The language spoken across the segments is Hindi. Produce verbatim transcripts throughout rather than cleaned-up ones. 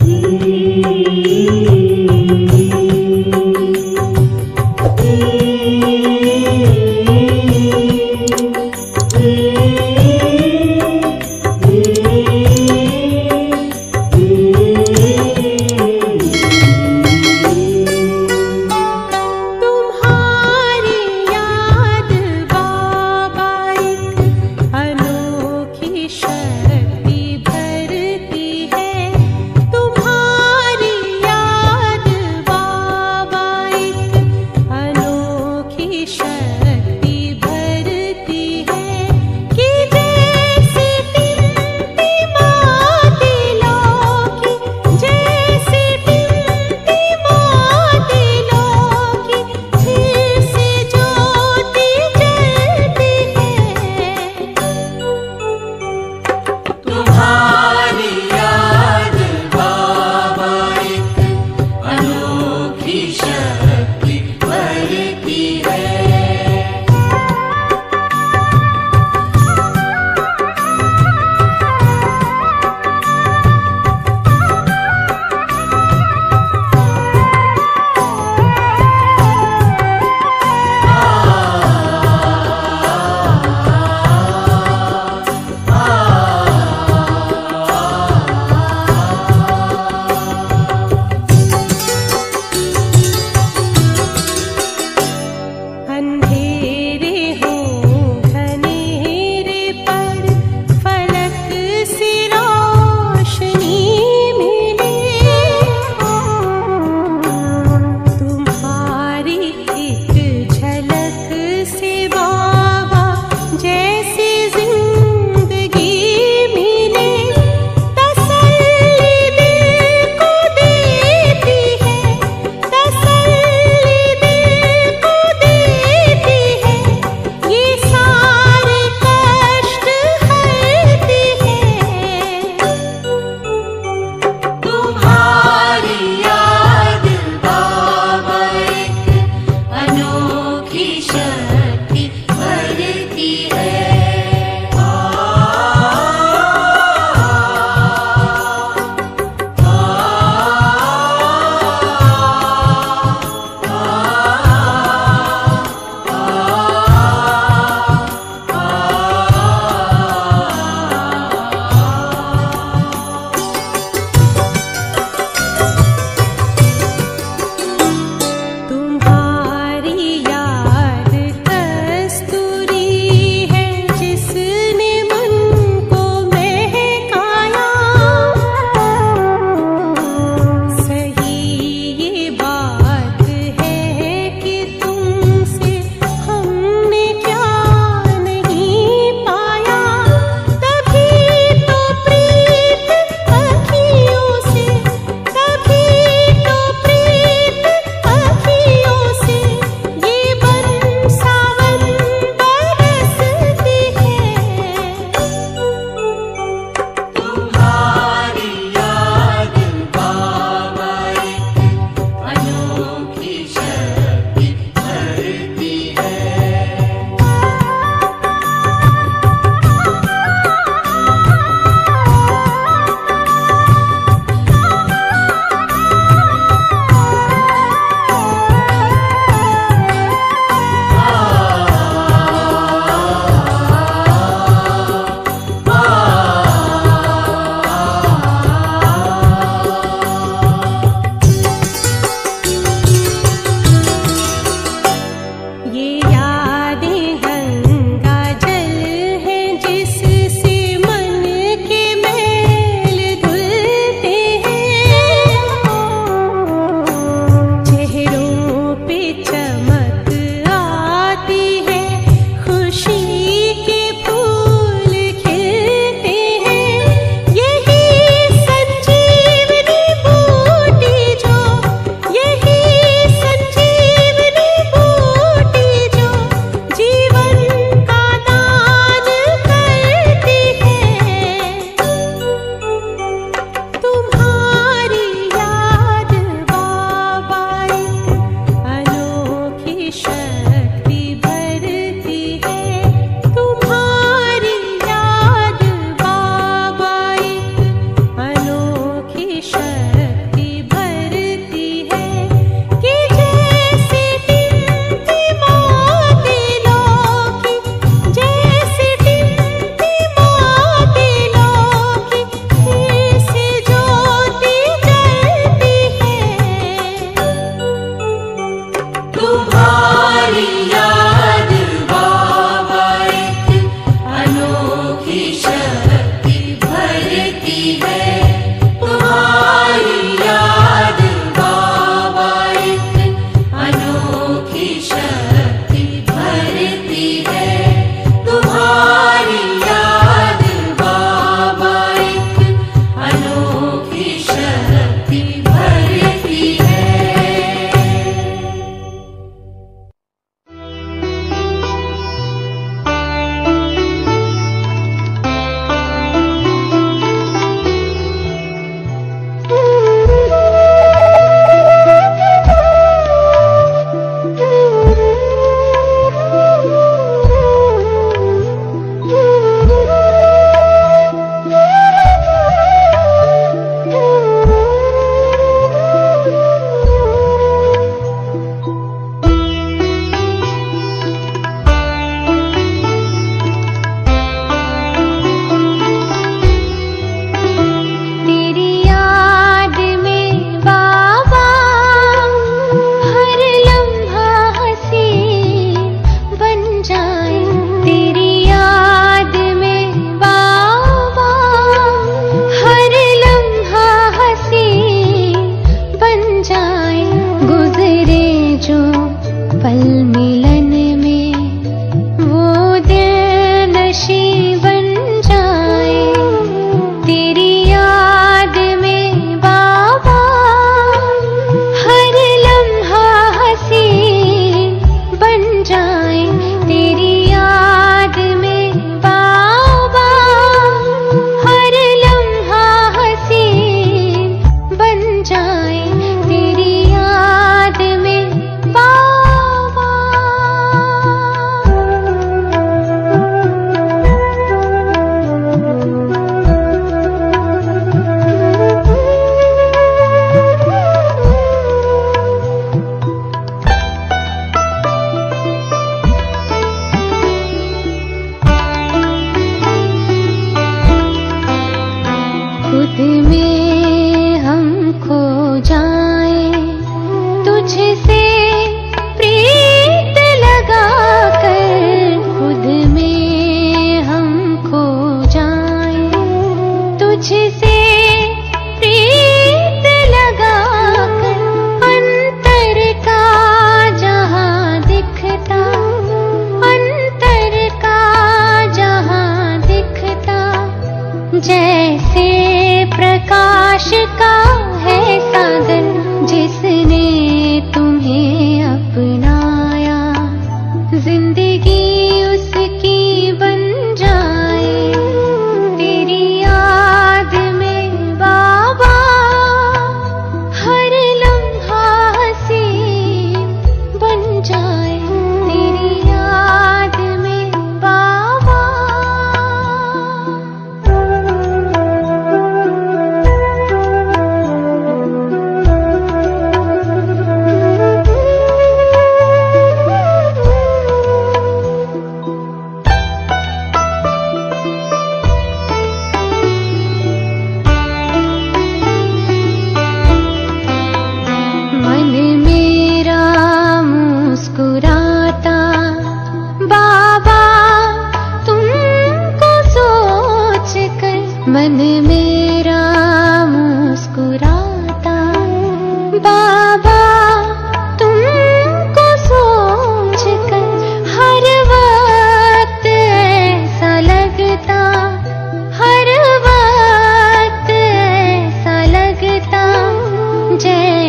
तुम्हारी याद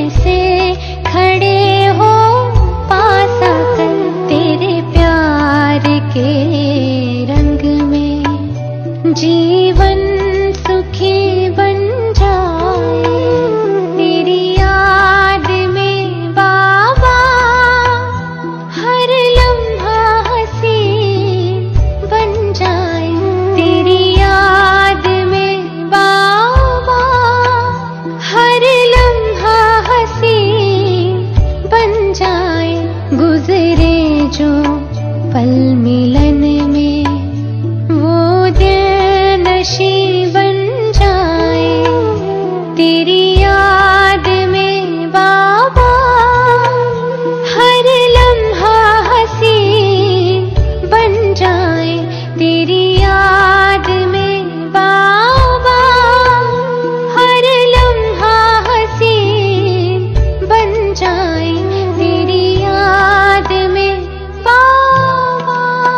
से खड़े हो पास आकर तेरे प्यार के रंग में जीवन सुखी बन जाए। तेरी याद में बाबा हर लम्हा हंसी बन जाए। तेरी याद में बाबा हर लम्हा हंसी बन जाए। गुजरे जो पल मिलन में वो दिल नशी बन जाए। तेरी याद में बाबा हर लम्हा हंसी बन जाए। तेरी याद में बाबा हर लम्हा हंसी बन जाए। तेरी याद में बाबा।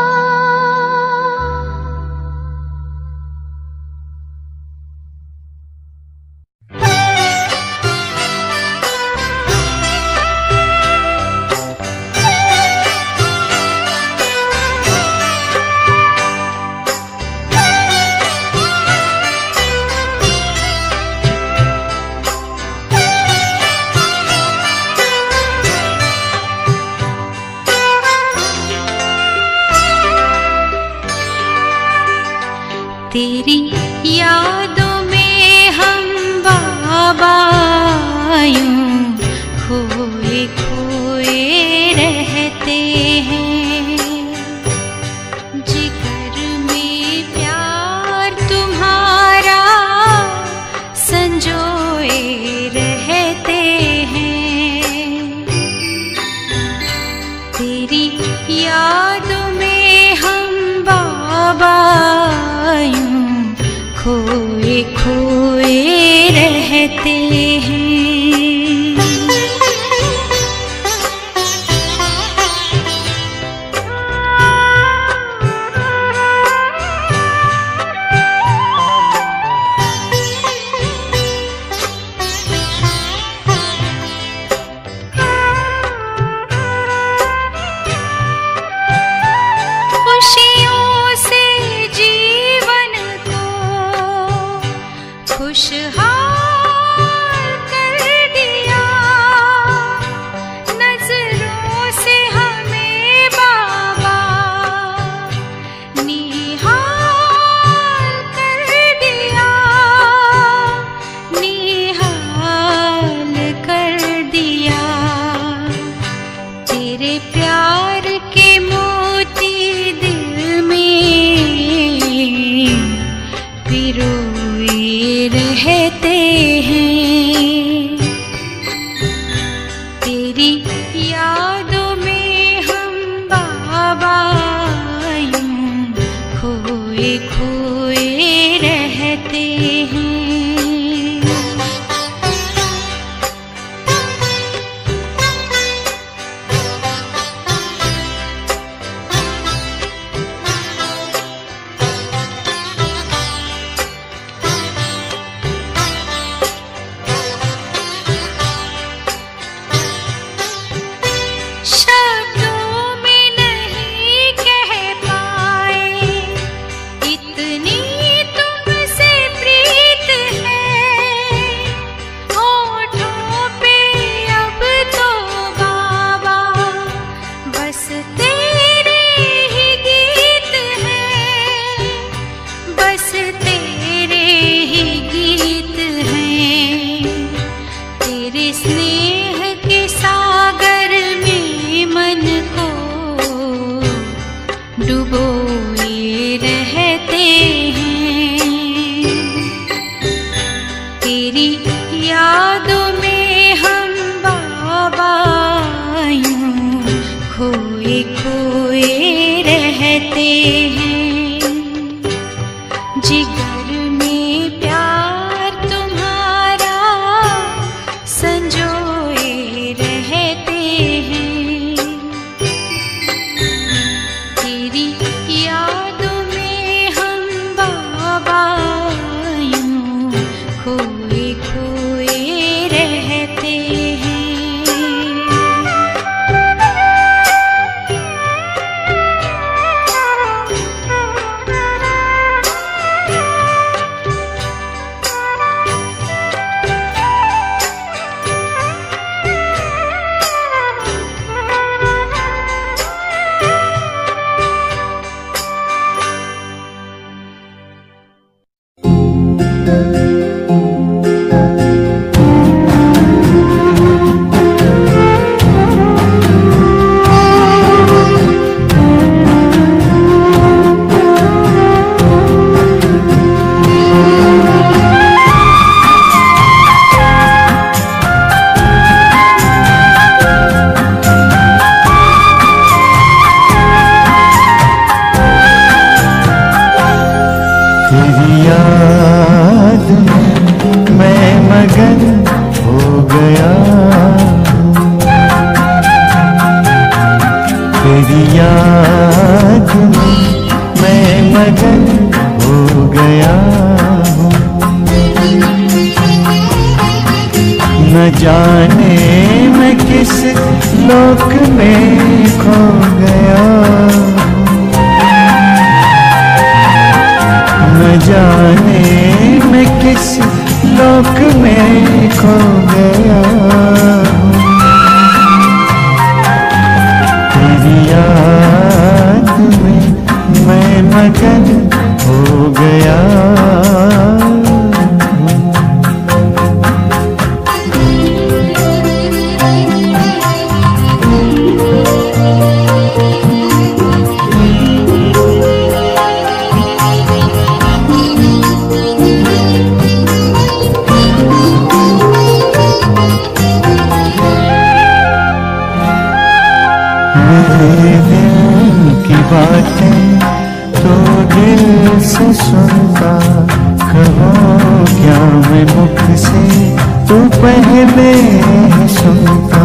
तेरी यादों में हम बाबा यूं खोए खोए रहते हैं। जिगर में प्यार तुम्हारा संजोए रहते हैं। तेरी यादों में हम बाबा खोए खोए रहते हैं। खुशियों से जीवन को खुशहाल कर दिया। नजरों से हमें बाबा निहाल कर दिया। निहाल कर दिया। तेरे प्यार के मोती दिल में पिरोए रहते हैं। तेरी यादों में हम बाबा यूं खोए खोए रहते हैं। शब्दों में नहीं कह पाए इतनी तुमसे प्रीत है। होठों पे अब तो बाबा बस तेरे ही गीत हैं। बस तेरे ही गीत हैं। तेरे स्नेह के सागर में मन को डुबोए रहते हैं। तेरी यादों में हम बाबा यूं खोए खोए रहते हैं। जिगर में प्यार तुम्हारा संजोए रहते हैं। तेरी यादों में हम बाबा यूं खोए खोए रहते हैं। गया तेरी याद में मैं मगन हो गया हूँ। न जाने मैं किस लोक में खो गया, न जाने मैं किस लोक में खो गया। तेरी याद में मैं मगन हो गया। मेरे दिल की बातें तो दिल से सुनता, कहो क्या मैं मुख से तू पहले सुनता।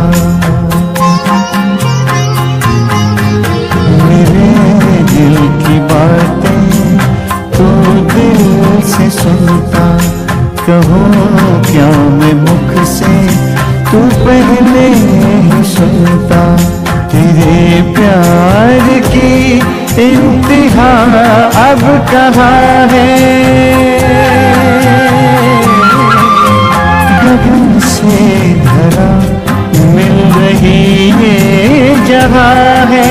मेरे दिल की बातें तो दिल से सुनता, कहो क्या मैं मुख से तू पहले सुनता। तेरे प्यार की इंतहा अब कहाँ है, गगन से धरा मिल रही ये जगह है।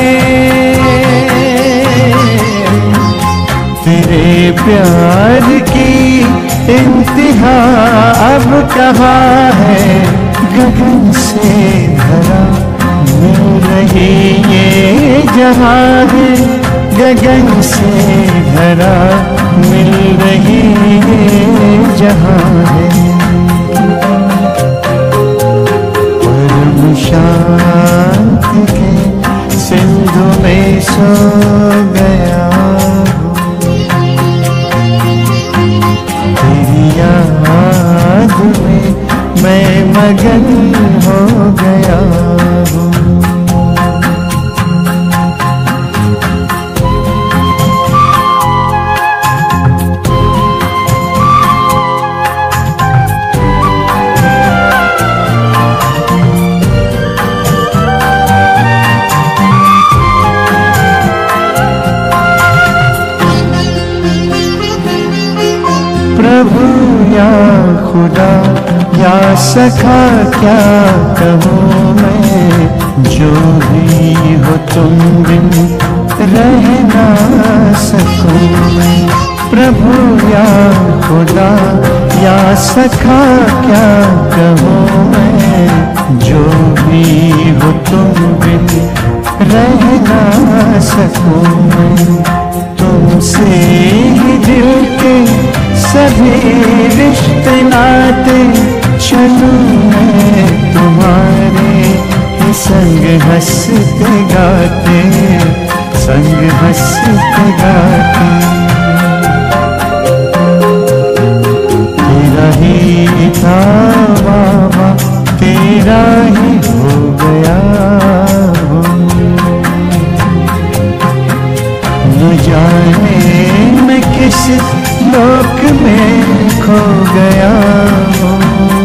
तेरे प्यार की इंतहा अब कहाँ है, गगन से धरा मिल रही ये जहाँ है। गगन से धरा मिल रही ये जहाँ है। परम शांति के सिंधु में सो गया हूँ। तेरी याद में मैं मगन हो गया हूँ। प्रभु या खुदा या सखा क्या कहूँ मैं, जो भी हो तुम बिन रह ना सकूँ मैं। प्रभु या खुदा या सखा क्या कहूँ मैं, जो भी हो तुम बिन रह ना सकूँ मैं। तुमसे ही दिल के सभी रिश्ते नाते चलूं मैं तुम्हारे ही संग हंसते गाते, संग हंसते गाते। तेरा ही था बाबा, तेरा ही हो गया हूँ। न जाने मैं किस लोक में खो गया हूँ।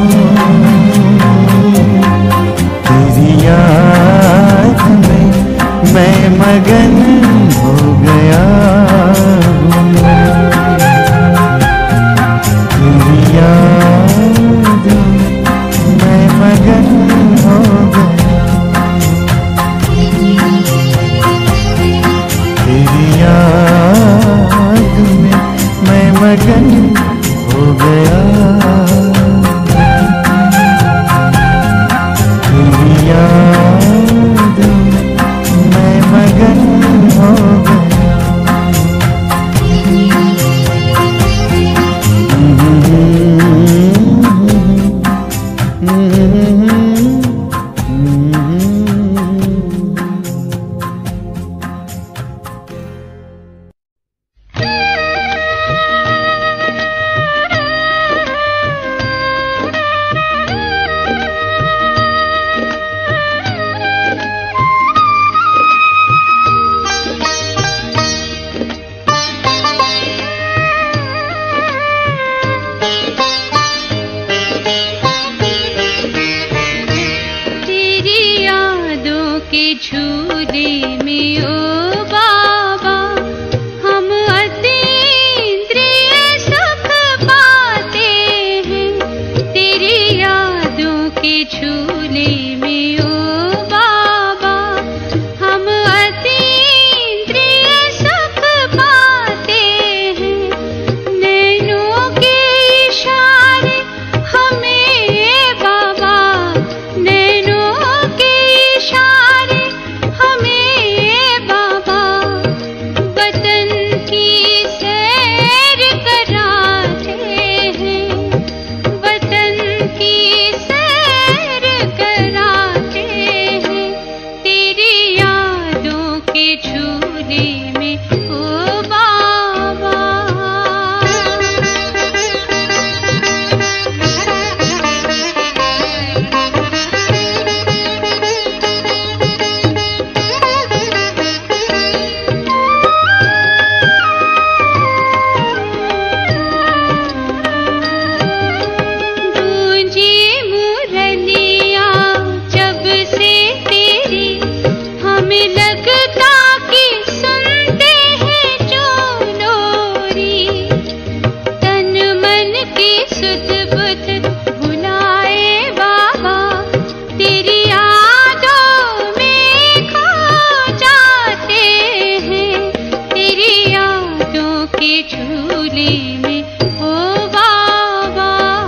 तेरी याद में मैं मगन हो गया हूँ। तेरी याद में मैं मगन हो गया। तेरी याद में मैं मगन हो गया। झूले में ओ बाबा हम अतीन्द्रिय सुख पाते हैं। नैनों के इशारे हमें बाबा, नैनों के इशारे हमें बाबा वतन की सैर कराते हैं, वतन की सैर कराते हैं। तेरी यादों के झूले में ओ बाबा। गूंजी मुरलिया जब से तेरी हमें लगता कि सुनते हैं जो लोरी। तन मन की सुध बुध भुलाए बाबा तेरी यादों में खो जाते हैं। तेरी यादों के झूले में ओ बाबा।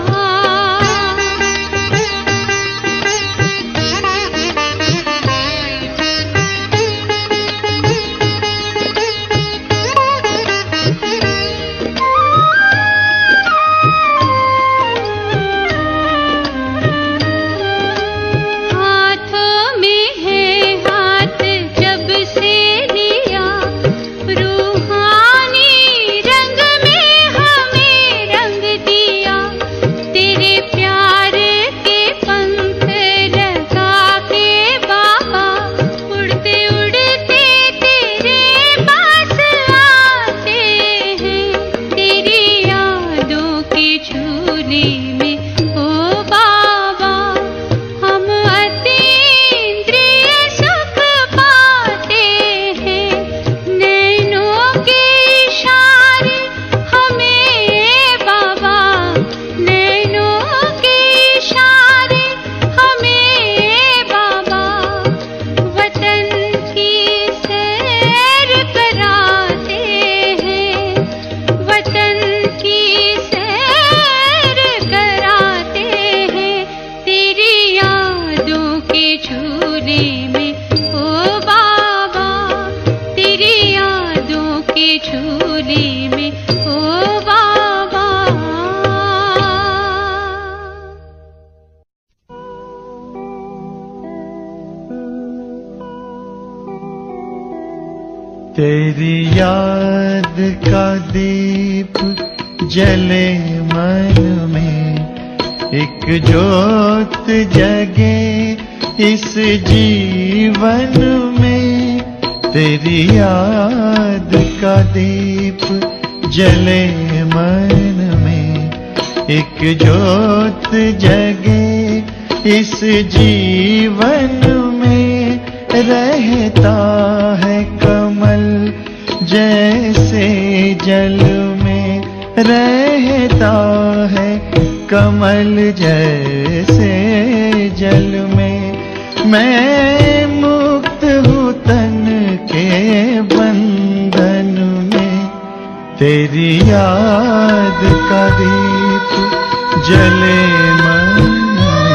हाथों में है हाथ जब से लिया, रूहानी रंग में हमें रंग दिया। तेरे प्यार के पंख लगा के बाबा उड़ते उड़ते तेरे पास आते हैं। तेरी यादों के झूले में ओ बाबा हम अतीन्द्रिय सुख पाते हैं। नैनों के इशारे हमें बाबा, नैनों के इशारे हमें बाबा वतन की सैर कराते हैं, वतन की सैर कराते हैं। तेरी यादों के झूले में ओ बाबा, तेरी यादों के झूले में ओ बाबा। तेरी याद का दीप जले मन में, एक ज्योत जगे इस जीवन में। तेरी याद का दीप जले मन में, एक ज्योत जगे इस जीवन में। रहता है कमल जैसे जल में, रहता है कमल जैसे जल में। मैं मुक्त हूँ तन के बंधन में। तेरी याद का दीप जले मन में।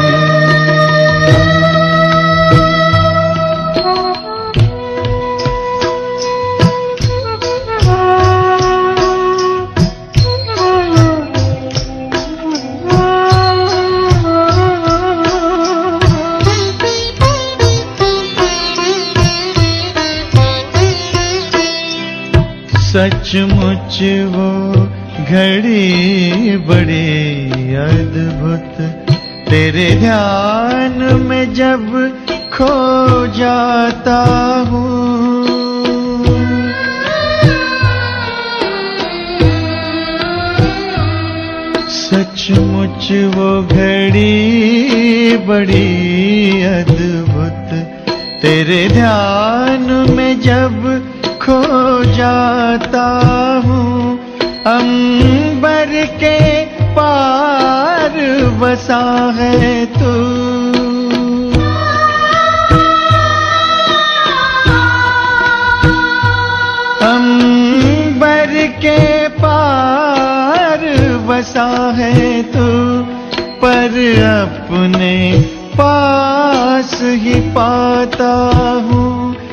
सचमुच वो घड़ी बड़ी अद्भुत, तेरे ध्यान में जब खो जाता हूँ। सचमुच वो घड़ी बड़ी अद्भुत, तेरे ध्यान में जब खो जाता हूँ। अंबर के पार बसा है तू, अपने पास ही पाता हूँ।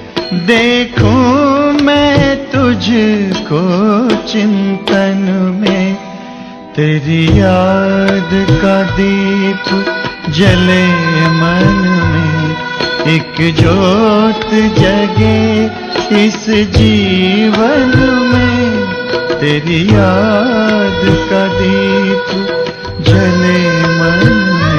देखूं मैं तुझको चिंतन में, तेरी याद का दीप जले मन में, एक ज्योत जगे इस जीवन में, तेरी याद का दीप जले मन में।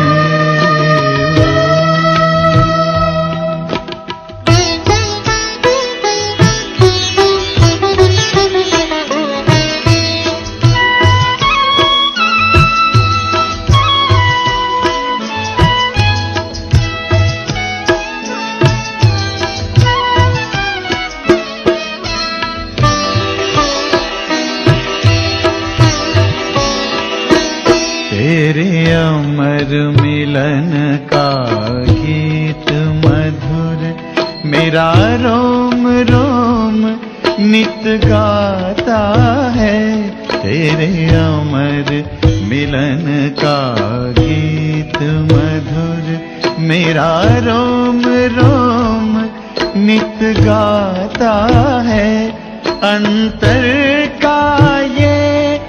तेरे अमर मिलन का गीत मधुर, मेरा रोम रोम नित गाता है। तेरे अमर मिलन का गीत मधुर, मेरा रोम रोम नित गाता है। अंतर का ये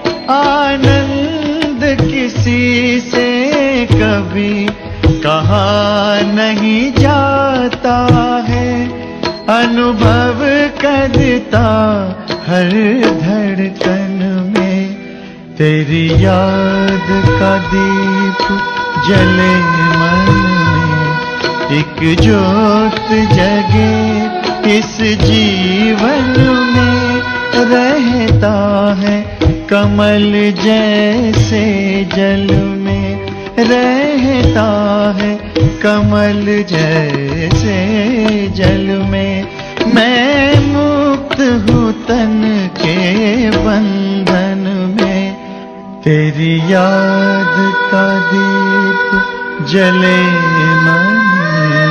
आनंद किसी से कभी कहा नहीं जाता है। अनुभव करता हर धड़कन में, तेरी याद का दीप जले मन में, एक ज्योत जगे इस जीवन में। रहता है कमल जैसे जल में, रहता है कमल जैसे जल में। मैं मुक्त हूँ तन के बंधन में, तेरी याद का दीप जले मन में।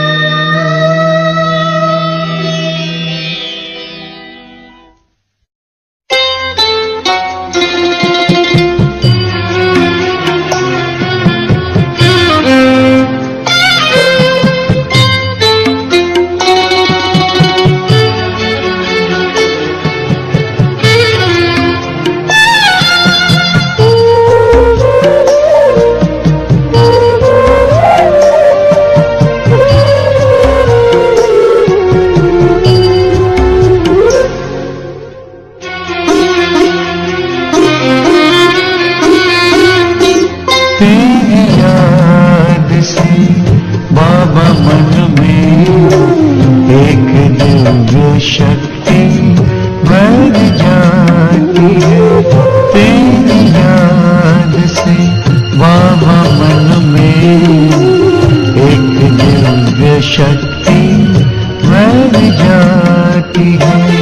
शक्ति बढ़ जाती है, तेरी याद से बाबा मन में एक दिव्य शक्ति बढ़ जाती है।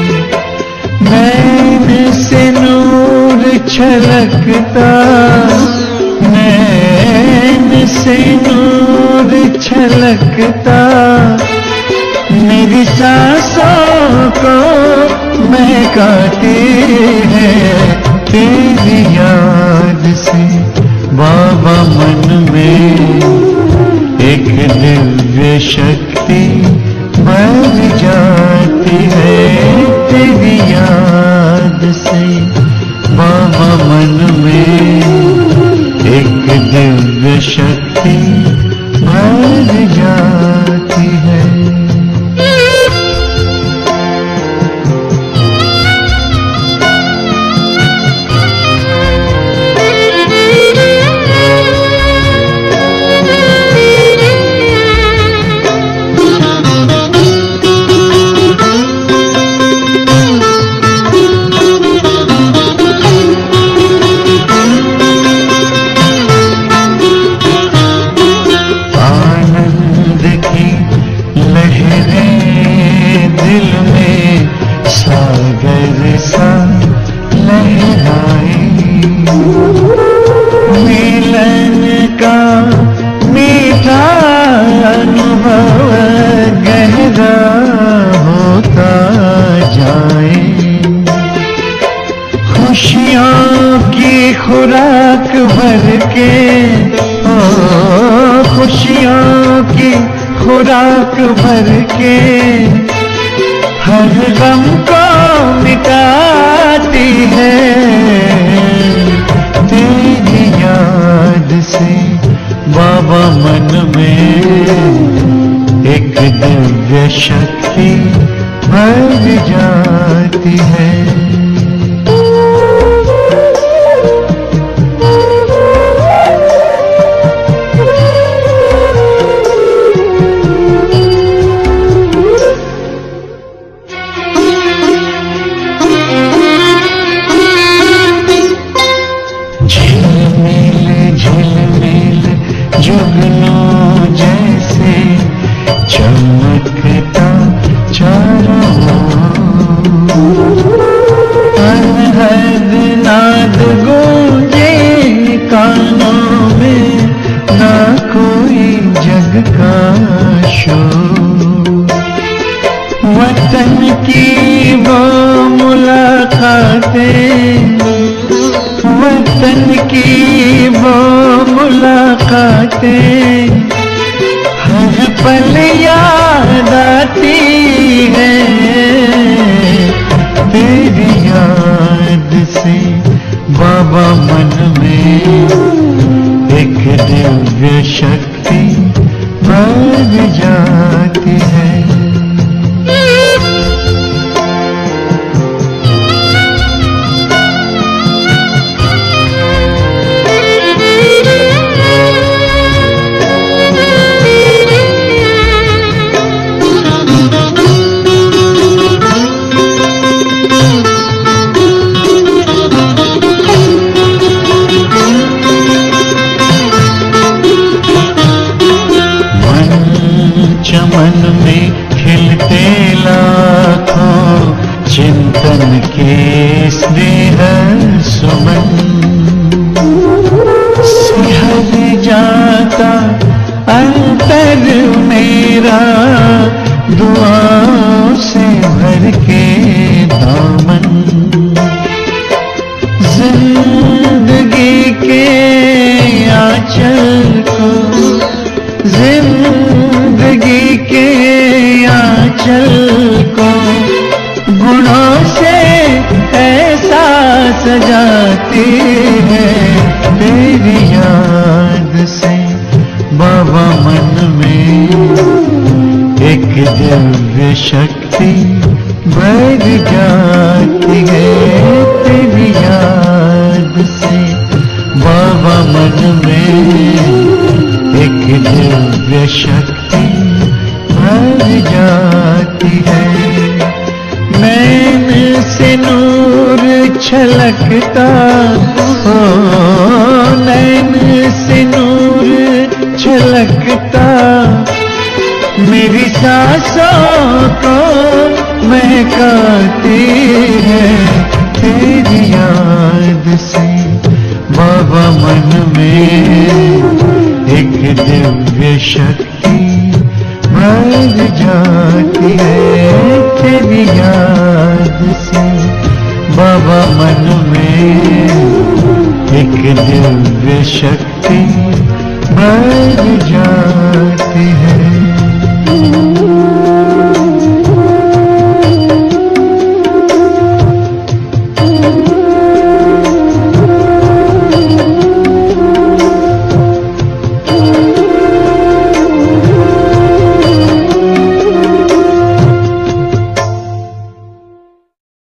नैन से नूर छलकता, नैन से नूर छलकता, मेरी सांसों को महकाती है। तेरी याद से बाबा मन में एक दिव्य शक्ति बढ़ जाती है। तेरी याद से बाबा मन में एक दिव्य शक्ति बढ़ जाती है। खुशियों की खुराक भर के ओ खुराक भर के हर गम को मिटाती है। तेरी याद से बाबा मन में एक दिव्य शक्ति भर जाती है। जुगनू जैसे चमकता चारों अनहद नाद गूंजे कानों में, ना कोई जग का शोर। वतन की वो मुलाकातें, वतन की वो मुलाकातें हर पल याद आती है। तेरी याद से बाबा मन में एक दिव्य शक्ति भर जाती है। चमन में खिलते लाखों चिंतन के स्नेह सुमन, सिहर जाता अंतर मेरा दुआओं से भर के दामन। जिंदगी के आंचल को, जिंदगी के आंचल को गुणों से ऐसा सजाती है। तेरी याद से बाबा मन में एक दिव्य शक्ति भर जाती है। तेरी याद से बाबा मन में एक दिव्य शक्ति भर जाती है। नैन से नूर छलकता हो, नैन से नूर छलकता मेरी सांसों को महकाती है। तेरी याद से बाबा मन में एक दिव्य शक्ति भर जाती है। तेरी याद से बाबा मन में एक दिव्य शक्ति भर जाती है।